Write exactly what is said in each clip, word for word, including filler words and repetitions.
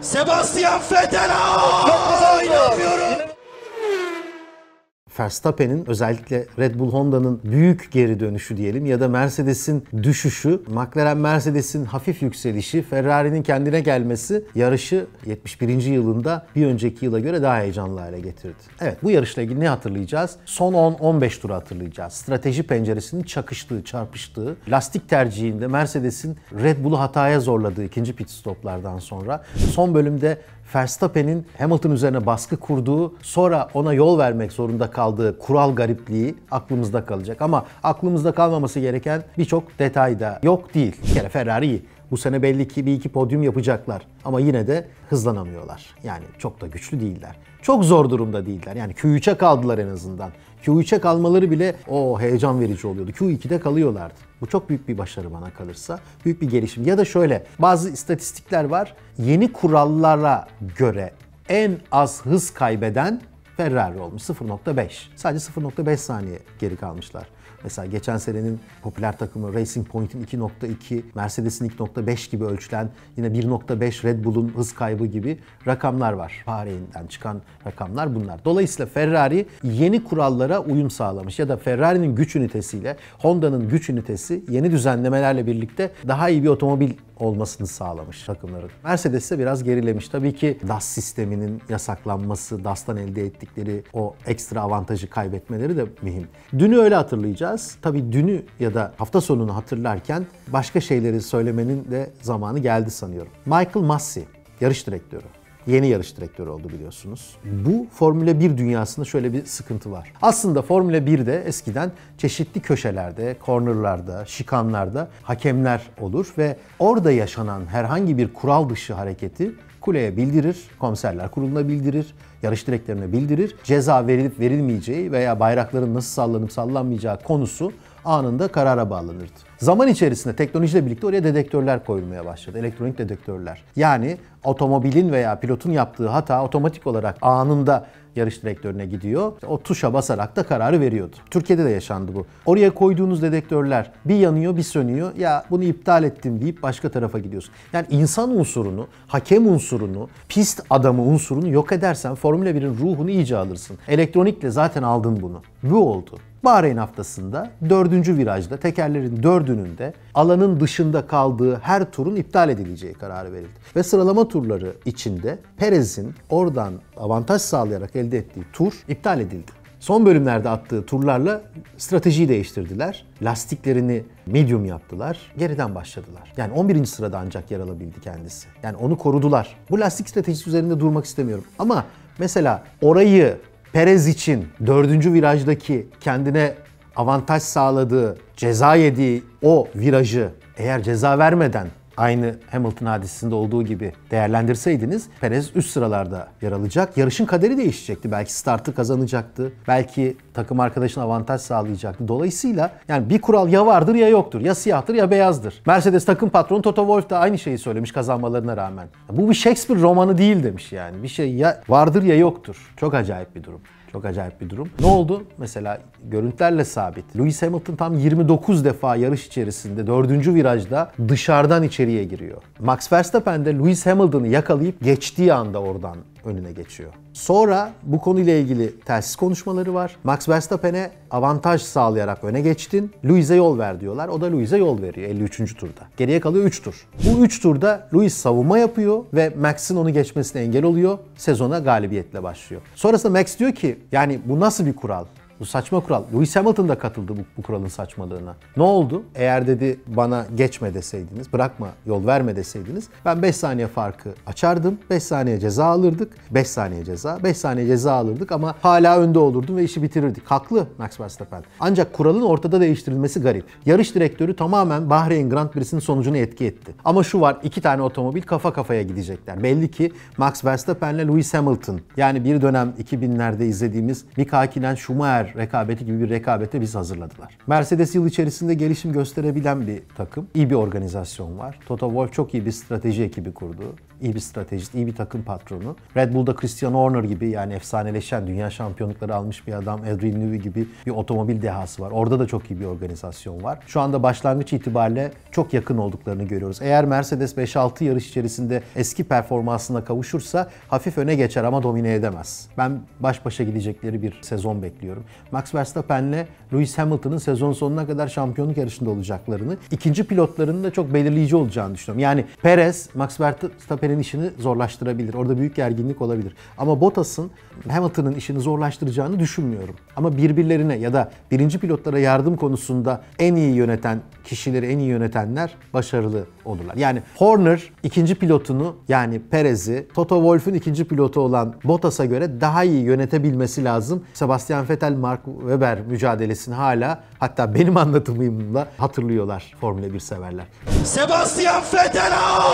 Sebastian Vettel! İnanmıyorum! Verstappen'in özellikle Red Bull Honda'nın büyük geri dönüşü diyelim ya da Mercedes'in düşüşü, McLaren Mercedes'in hafif yükselişi, Ferrari'nin kendine gelmesi yarışı yetmiş birinci yılında bir önceki yıla göre daha heyecanlı hale getirdi. Evet, bu yarışla ilgili ne hatırlayacağız? Son on on beş turu hatırlayacağız. Strateji penceresinin çakıştığı, çarpıştığı, lastik tercihinde Mercedes'in Red Bull'u hataya zorladığı ikinci pit stoplardan sonra son bölümde Verstappen'in Hamilton üzerine baskı kurduğu, sonra ona yol vermek zorunda kaldığı kural garipliği aklımızda kalacak. Ama aklımızda kalmaması gereken birçok detay da yok değil. Bir kere Ferrari iyi. Bu sene belli ki bir iki podyum yapacaklar. Ama yine de hızlanamıyorlar. Yani çok da güçlü değiller. Çok zor durumda değiller. Yani Q üçe kaldılar en azından. Q üçe kalmaları bile o heyecan verici oluyordu. Q iki'de kalıyorlardı. Bu çok büyük bir başarı bana kalırsa. Büyük bir gelişim. Ya da şöyle, bazı istatistikler var. Yeni kurallara göre en az hız kaybeden Ferrari olmuş. sıfır nokta beş. Sadece sıfır nokta beş saniye geri kalmışlar. Mesela geçen senenin popüler takımı Racing Point'in iki nokta iki, Mercedes'in iki nokta beş gibi ölçülen, yine bir nokta beş Red Bull'un hız kaybı gibi rakamlar var. Bahreyn'den çıkan rakamlar bunlar. Dolayısıyla Ferrari yeni kurallara uyum sağlamış ya da Ferrari'nin güç ünitesiyle Honda'nın güç ünitesi yeni düzenlemelerle birlikte daha iyi bir otomobil olmasını sağlamış takımların. Mercedes ise biraz gerilemiş. Tabii ki D A S sisteminin yasaklanması, D A S'tan elde ettikleri o ekstra avantajı kaybetmeleri de mühim. Dünü öyle hatırlayacağız. Tabii dünü ya da hafta sonunu hatırlarken başka şeyleri söylemenin de zamanı geldi sanıyorum. Michael Masi, yarış direktörü. Yeni yarış direktörü oldu biliyorsunuz. Bu Formula bir dünyasında şöyle bir sıkıntı var. Aslında Formula birde eskiden çeşitli köşelerde, cornerlarda, şikanlarda hakemler olur ve orada yaşanan herhangi bir kural dışı hareketi kuleye bildirir, komiserler kuruluna bildirir, yarış direktörüne bildirir. Ceza verilip verilmeyeceği veya bayrakların nasıl sallanıp sallanmayacağı konusu anında karara bağlanırdı. Zaman içerisinde teknolojiyle birlikte oraya dedektörler koyulmaya başladı. Elektronik dedektörler. Yani otomobilin veya pilotun yaptığı hata otomatik olarak anında yarış direktörüne gidiyor. O tuşa basarak da kararı veriyordu. Türkiye'de de yaşandı bu. Oraya koyduğunuz dedektörler bir yanıyor, bir sönüyor. Ya bunu iptal ettim deyip başka tarafa gidiyorsun. Yani insan unsurunu, hakem unsurunu, pist adamı unsurunu yok edersen Formula birin ruhunu iyice alırsın. Elektronikle zaten aldın bunu. Bu oldu. Bahreyn haftasında dördüncü virajda tekerlerin dördünün de alanın dışında kaldığı her turun iptal edileceği kararı verildi. Ve sıralama turları içinde Perez'in oradan avantaj sağlayarak elde ettiği tur iptal edildi. Son bölümlerde attığı turlarla stratejiyi değiştirdiler. Lastiklerini medium yaptılar. Geriden başladılar. Yani on birinci sırada ancak yer alabildi kendisi. Yani onu korudular. Bu lastik stratejisi üzerinde durmak istemiyorum. Ama mesela orayı Perez için dördüncü virajdaki kendine avantaj sağladığı, ceza yediği o virajı eğer ceza vermeden aynı Hamilton hadisesinde olduğu gibi değerlendirseydiniz Perez üst sıralarda yer alacak. Yarışın kaderi değişecekti. Belki startı kazanacaktı. Belki takım arkadaşına avantaj sağlayacaktı. Dolayısıyla yani bir kural ya vardır ya yoktur. Ya siyahtır ya beyazdır. Mercedes takım patronu Toto Wolff da aynı şeyi söylemiş kazanmalarına rağmen. Bu bir Shakespeare romanı değil demiş yani. Bir şey ya vardır ya yoktur. Çok acayip bir durum. Çok acayip bir durum. Ne oldu? Mesela görüntülerle sabit. Lewis Hamilton tam yirmi dokuz defa yarış içerisinde dördüncü virajda dışarıdan içeriye giriyor. Max Verstappen de Lewis Hamilton'ı yakalayıp geçtiği anda oradan önüne geçiyor. Sonra bu konuyla ilgili telsiz konuşmaları var. Max Verstappen'e avantaj sağlayarak öne geçtin. Lewis'e yol ver diyorlar. O da Lewis'e yol veriyor elli üçüncü turda. Geriye kalıyor üç tur. Bu üç turda Lewis savunma yapıyor ve Max'in onu geçmesine engel oluyor. Sezona galibiyetle başlıyor. Sonrasında Max diyor ki yani bu nasıl bir kural? Bu saçma kural. Lewis Hamilton da katıldı bu, bu kuralın saçmalığına. Ne oldu? Eğer dedi bana geçme deseydiniz, bırakma, yol verme deseydiniz ben beş saniye farkı açardım. beş saniye ceza alırdık. beş saniye ceza. beş saniye ceza alırdık ama hala önde olurdum ve işi bitirirdik. Haklı Max Verstappen. Ancak kuralın ortada değiştirilmesi garip. Yarış direktörü tamamen Bahreyn Grand Prix'sinin sonucunu etki etti. Ama şu var, iki tane otomobil kafa kafaya gidecekler. Belli ki Max Verstappen'le Lewis Hamilton, yani bir dönem iki binlerde izlediğimiz Mika Hakkinen Schumacher lider rekabeti gibi bir rekabete biz hazırladılar. Mercedes yıl içerisinde gelişim gösterebilen bir takım. İyi bir organizasyon var. Toto Wolff çok iyi bir strateji ekibi kurdu. İyi bir stratejist, iyi bir takım patronu. Red Bull'da Christian Horner gibi, yani efsaneleşen, dünya şampiyonlukları almış bir adam, Adrian Newey gibi bir otomobil dehası var. Orada da çok iyi bir organizasyon var. Şu anda başlangıç itibariyle çok yakın olduklarını görüyoruz. Eğer Mercedes beş altı yarış içerisinde eski performansına kavuşursa hafif öne geçer ama domine edemez. Ben baş başa gidecekleri bir sezon bekliyorum. Max Verstappen'le Lewis Hamilton'ın sezon sonuna kadar şampiyonluk yarışında olacaklarını, ikinci pilotlarının da çok belirleyici olacağını düşünüyorum. Yani Perez, Max Verstappen'in işini zorlaştırabilir. Orada büyük gerginlik olabilir. Ama Bottas'ın Hamilton'ın işini zorlaştıracağını düşünmüyorum. Ama birbirlerine ya da birinci pilotlara yardım konusunda en iyi yöneten kişileri, en iyi yönetenler başarılı olurlar. Yani Horner ikinci pilotunu, yani Perez'i Toto Wolff'un ikinci pilotu olan Bottas'a göre daha iyi yönetebilmesi lazım. Sebastian Vettel, Mark Webber mücadelesini hala, hatta benim anlatımımla hatırlıyorlar Formula bir severler. Sebastian Vettel!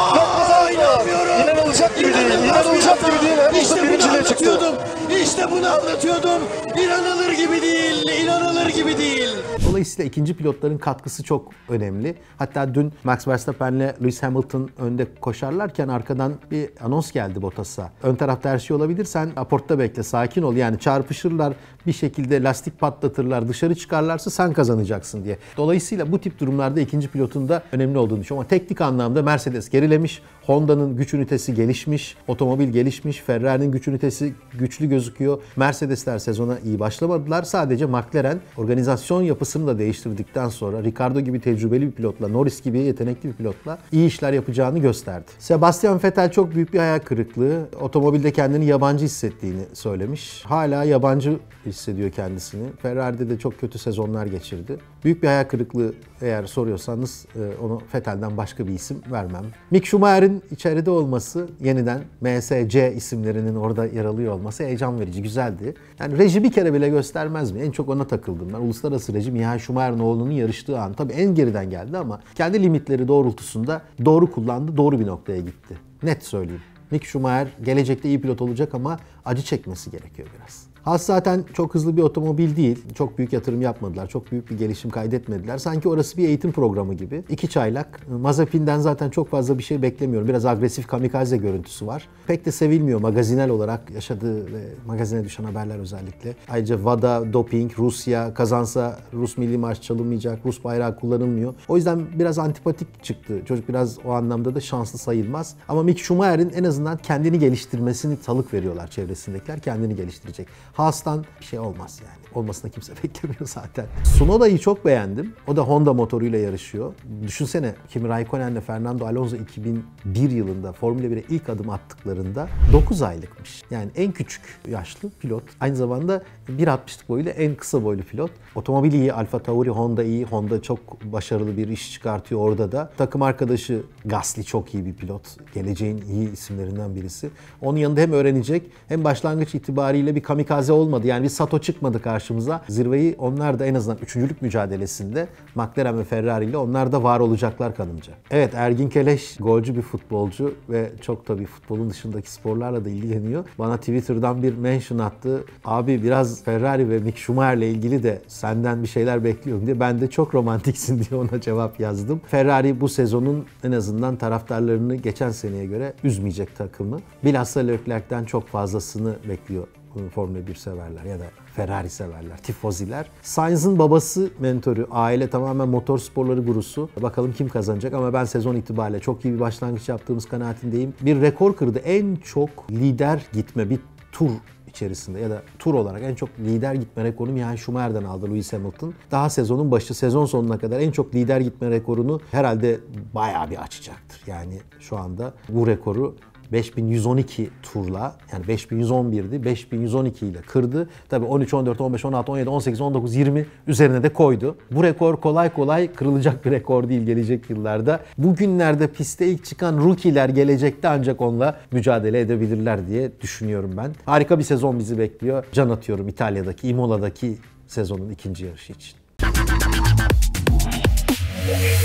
Aa, inanmıyorum! İnanılacak gibi değil, inanılacak gibi değil. İşte bunu anlatıyordum, işte bunu anlatıyordum. İnanılır gibi değil, inanılır gibi değil. Dolayısıyla ikinci pilotların katkısı çok önemli. Hatta dün Max Verstappen'le Lewis Hamilton önde koşarlarken arkadan bir anons geldi Bottas'a. Ön tarafta her şey olabilir, sen aportta bekle, sakin ol. Yani çarpışırlar, bir şekilde lastik patlatırlar, dışarı çıkarlarsa sen kazanacaksın diye. Dolayısıyla bu tip durumlarda ikinci pilotun da önemli olduğunu düşünüyorum. Ama teknik anlamda Mercedes gerilemiş, Honda'nın güç ünitesi gelişmiş, otomobil gelişmiş, Ferrari'nin güç ünitesi güçlü gözüküyor. Mercedesler sezona iyi başlamadılar. Sadece McLaren organizasyon yapısını da değiştirdikten sonra Ricardo gibi tecrübeli bir pilotla, Norris gibi yetenekli bir pilotla iyi işler yapacağını gösterdi. Sebastian Vettel çok büyük bir hayal kırıklığı. Otomobilde kendini yabancı hissettiğini söylemiş. Hala yabancı hissediyor kendisini. Ferrari'de de çok kötü sezonlar geçirdi. Büyük bir hayal kırıklığı eğer soruyorsanız onu Vettel'den başka bir isim vermem. Mick Schumacher'in içeride olması, yeniden M S C isimlerinin orada yer alıyor olması heyecan verici, güzeldi. Yani reji bir kere bile göstermez mi? En çok ona takıldım ben. Uluslararası reji Michael Schumacher'in oğlunun yarıştığı an. Tabii en geriden geldi ama kendi limitleri doğrultusunda doğru kullandı, doğru bir noktaya gitti. Net söyleyeyim. Mick Schumacher gelecekte iyi pilot olacak ama acı çekmesi gerekiyor biraz. Haas zaten çok hızlı bir otomobil değil. Çok büyük yatırım yapmadılar. Çok büyük bir gelişim kaydetmediler. Sanki orası bir eğitim programı gibi. İki çaylak. Mazepin'den zaten çok fazla bir şey beklemiyorum. Biraz agresif kamikaze görüntüsü var. Pek de sevilmiyor magazinel olarak yaşadığı ve magazine düşen haberler özellikle. Ayrıca VADA, doping, Rusya kazansa Rus milli marş çalınmayacak, Rus bayrağı kullanılmıyor. O yüzden biraz antipatik çıktı. Çocuk biraz o anlamda da şanslı sayılmaz. Ama Mick Schumacher'in en azından kendini geliştirmesini salık veriyorlar çevresindekiler. Kendini geliştirecek. Haas'tan bir şey olmaz yani. Olmasına kimse beklemiyor zaten. Tsunoda'yı çok beğendim. O da Honda motoruyla yarışıyor. Düşünsene Kimi Raikkonen'le Fernando Alonso iki bin bir yılında Formula bire ilk adım attıklarında dokuz aylıkmış. Yani en küçük yaşlı pilot. Aynı zamanda bir altmışlık boyuyla en kısa boylu pilot. Otomobil iyi, Alfa Tauri, Honda iyi. Honda çok başarılı bir iş çıkartıyor orada da. Takım arkadaşı Gasly çok iyi bir pilot. Geleceğin iyi isimlerinden birisi. Onun yanında hem öğrenecek hem başlangıç itibariyle bir kamikaze olmadı. Yani bir Sato çıkmadı karşımıza. Zirveyi onlar da en azından üçüncülük mücadelesinde McLaren ve Ferrari ile onlar da var olacaklar kanımca. Evet, Ergin Keleş golcü bir futbolcu ve çok tabii futbolun dışındaki sporlarla da ilgileniyor. Bana Twitter'dan bir mention attı. Abi biraz Ferrari ve Mick Schumacher'le ilgili de senden bir şeyler bekliyorum diye. Ben de çok romantiksin diye ona cevap yazdım. Ferrari bu sezonun en azından taraftarlarını geçen seneye göre üzmeyecek takımı. Bilhassa Leclerc'ten çok fazlasını bekliyor Formula bir severler ya da Ferrari severler, tifoziler. Sainz'ın babası mentörü, aile tamamen motor sporları gurusu. Bakalım kim kazanacak ama ben sezon itibariyle çok iyi bir başlangıç yaptığımız kanaatindeyim. Bir rekor kırdı. En çok lider gitme bir tur içerisinde ya da tur olarak en çok lider gitme rekorunu Michael Schumacher'den aldı Lewis Hamilton. Daha sezonun başı, sezon sonuna kadar en çok lider gitme rekorunu herhalde bayağı bir açacaktır. Yani şu anda bu rekoru beş bin yüz on iki turla, yani beş bin yüz on birdi, beş bin yüz on iki ile kırdı. Tabii on üç, on dört, on beş, on altı, on yedi, on sekiz, on dokuz, yirmi üzerine de koydu. Bu rekor kolay kolay kırılacak bir rekor değil gelecek yıllarda. Bugünlerde piste ilk çıkan rookie'ler gelecekte ancak onunla mücadele edebilirler diye düşünüyorum ben. Harika bir sezon bizi bekliyor. Can atıyorum İtalya'daki, Imola'daki sezonun ikinci yarışı için.